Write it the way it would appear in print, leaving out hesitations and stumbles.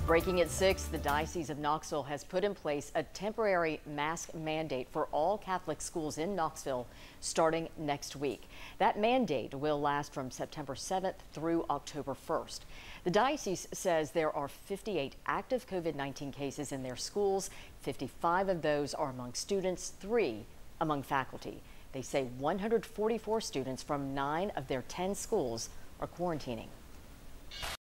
Breaking at 6, the Diocese of Knoxville has put in place a temporary mask mandate for all Catholic schools in Knoxville starting next week. That mandate will last from September 7th through October 1st. The diocese says there are 58 active COVID-19 cases in their schools. 55 of those are among students, 3 among faculty. They say 144 students from 9 of their 10 schools are quarantining.